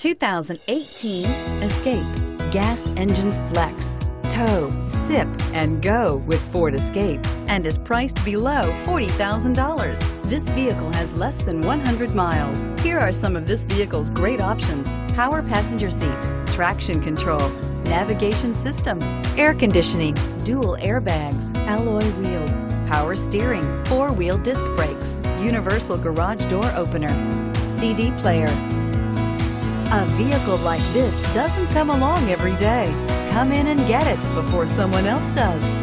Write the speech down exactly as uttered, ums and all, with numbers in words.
two thousand eighteen Escape. Gas engines flex, tow, sip, and go with Ford Escape, and is priced below forty thousand dollars. This vehicle has less than one hundred miles. Here are some of this vehicle's great options: power passenger seat, traction control, navigation system, air conditioning, dual airbags, alloy wheels, power steering, four-wheel disc brakes, universal garage door opener, C D player. A vehicle like this doesn't come along every day. Come in and get it before someone else does.